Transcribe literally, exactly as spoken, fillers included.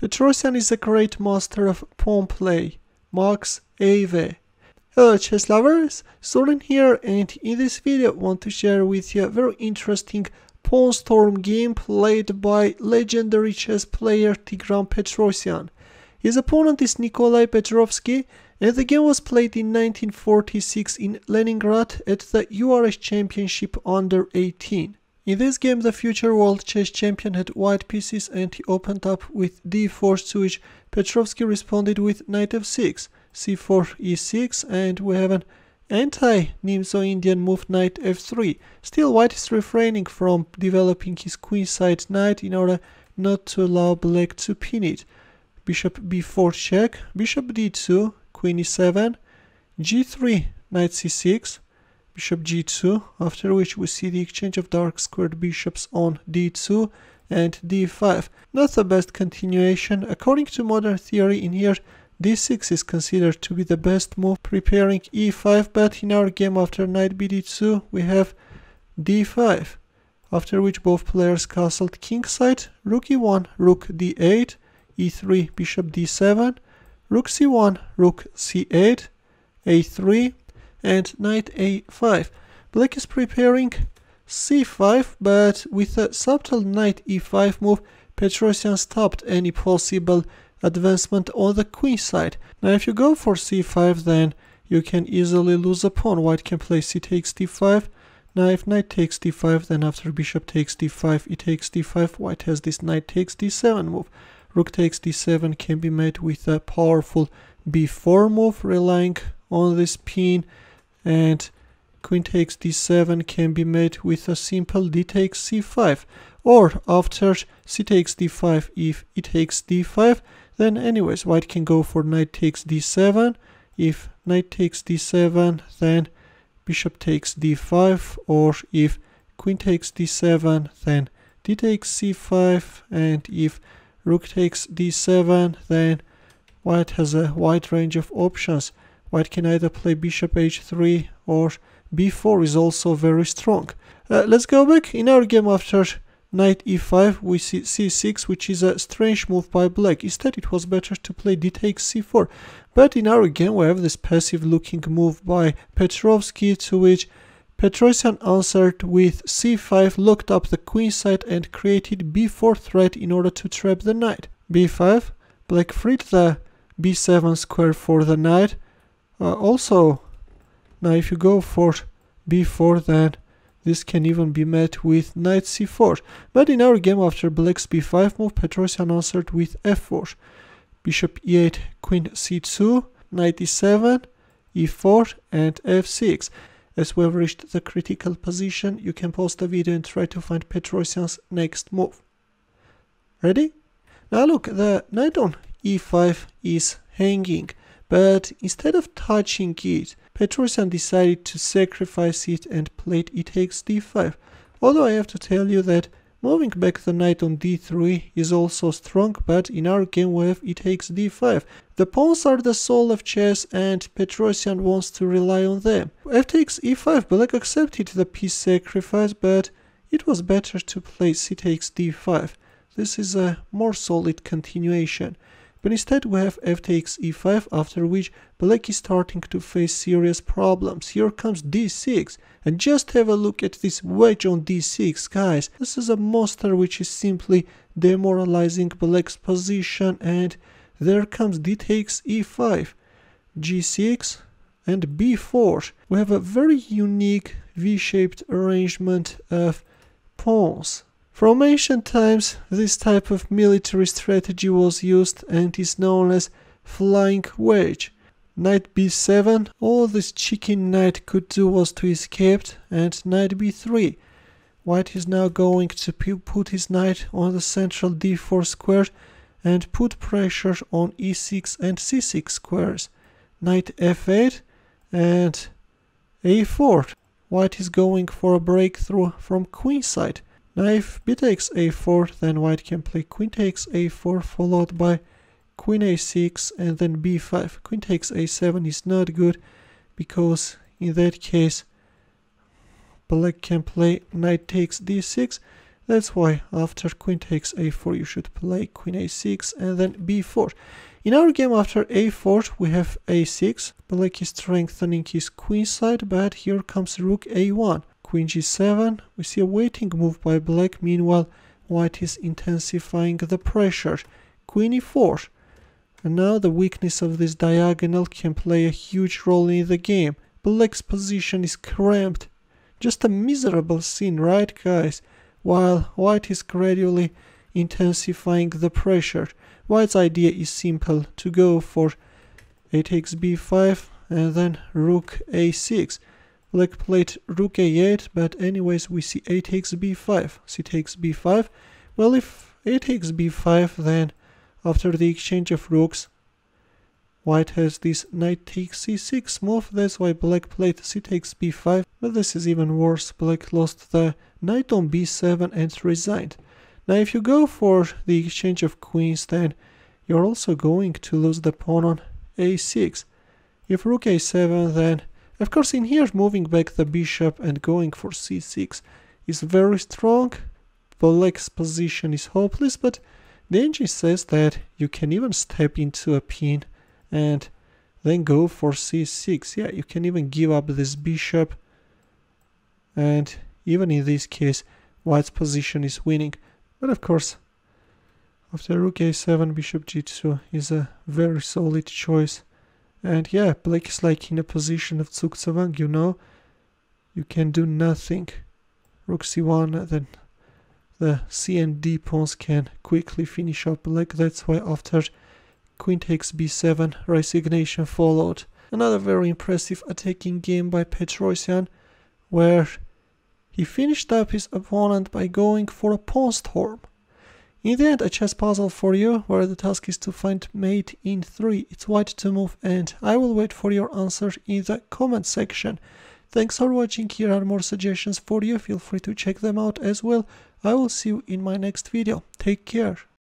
Petrosian is a great master of pawn play. Max Ave. Hello chess lovers, Soren here, and in this video I want to share with you a very interesting pawn storm game played by legendary chess player Tigran Petrosian. His opponent is Nikolai Petrovsky, and the game was played in nineteen forty-six in Leningrad at the U R S Championship under eighteen. In this game the future world chess champion had white pieces and he opened up with d four, to which Petrovsky responded with knight f six, c four, e six, and we have an anti-Nimzo-Indian move knight f three. Still, white is refraining from developing his queenside knight in order not to allow black to pin it. Bishop b four check, bishop d two, queen e seven, g three, knight c six, bishop g two, after which we see the exchange of dark squared bishops on d two and d five. Not the best continuation. According to modern theory in here, d six is considered to be the best move, preparing e five, but in our game after knight b d two we have d five, after which both players castled kingside, rook e one, rook d eight, e three, bishop d seven, rook c one, rook c eight, a three, and knight a five. Black is preparing c five, but with a subtle knight e five move, Petrosian stopped any possible advancement on the queen side. Now if you go for c five, then you can easily lose a pawn. White can play c takes d five. Now if knight takes d five, then after bishop takes d five, e takes d five, white has this knight takes d seven move. Rook takes d seven can be met with a powerful b four move, relying on this pin, and queen takes d seven can be met with a simple d takes c five, or after c takes d five, if e takes d five, then anyways white can go for knight takes d seven. If knight takes d seven, then bishop takes d five, or if queen takes d seven, then d takes c five, and if rook takes d seven, then white has a wide range of options. White can either play bishop h three, or b four is also very strong. Uh, let's go back. In our game after knight e five we see c six, which is a strange move by black. Instead it was better to play d takes c four. But in our game we have this passive looking move by Petrovsky, to which Petrosian answered with c five, locked up the queen side and created b four threat in order to trap the knight. b five, black freed the b seven square for the knight. Uh, also, now if you go for b four, then this can even be met with knight c four. But in our game after black's b five move, Petrosian answered with f four, bishop e eight, queen c two, knight e seven, e four, and f six. As we have reached the critical position, you can pause the video and try to find Petrosian's next move. Ready? Now look, the knight on e five is hanging, but instead of touching it, Petrosian decided to sacrifice it and played e takes d five. Although I have to tell you that moving back the knight on d three is also strong, but in our game we have e takes d five. The pawns are the soul of chess and Petrosian wants to rely on them. F takes e five, black accepted the piece sacrifice, but it was better to play c takes d five. This is a more solid continuation. But instead we have f takes e five, after which black is starting to face serious problems. Here comes d six, and just have a look at this wedge on d six, guys. This is a monster which is simply demoralizing black's position, and there comes d takes e five, g six, and b four. We have a very unique V-shaped arrangement of pawns. From ancient times, this type of military strategy was used and is known as flying wedge. Knight b seven, all this chicken knight could do was to escape, and knight b three. White is now going to put his knight on the central d four square and put pressure on e six and c six squares. Knight f eight and a four. White is going for a breakthrough from queenside. Now if b takes a four, then white can play queen takes a four, followed by queen a six, and then b five. Queen takes a seven is not good, because in that case black can play knight takes d six, That's why after queen takes a four you should play queen a six and then b four. In our game after a four we have a six. Black is strengthening his queen side, but here comes rook a one. Queen g seven. We see a waiting move by black. Meanwhile white is intensifying the pressure. Queen e four. And now the weakness of this diagonal can play a huge role in the game. Black's position is cramped. Just a miserable scene, right guys? While white is gradually intensifying the pressure. White's idea is simple, to go for a takes b five and then rook a six. Black played rook a eight, but anyways we see a takes b five. c takes b five. Well, if a takes b five, then after the exchange of rooks, white has this knight takes c six move. That's why black played c takes b five. But this is even worse. Black lost the knight on b seven and resigned. Now if you go for the exchange of queens, then you're also going to lose the pawn on a six. If rook a seven, then of course in here moving back the bishop and going for c six is very strong. Black's position is hopeless, but the engine says that you can even step into a pin and then go for c six. Yeah, you can even give up this bishop, and even in this case white's position is winning. But of course after rook a seven bishop g two is a very solid choice. And yeah, black is like in a position of zugzwang, you know, you can do nothing. Rook c one, then the c and d pawns can quickly finish up black. That's why after queen takes b seven resignation followed. Another very impressive attacking game by Petrosyan, where he finished up his opponent by going for a pawn storm. In the end, a chess puzzle for you, where the task is to find mate in three. It's white to move, and I will wait for your answer in the comment section. Thanks for watching. Here are more suggestions for you. Feel free to check them out as well. I will see you in my next video. Take care.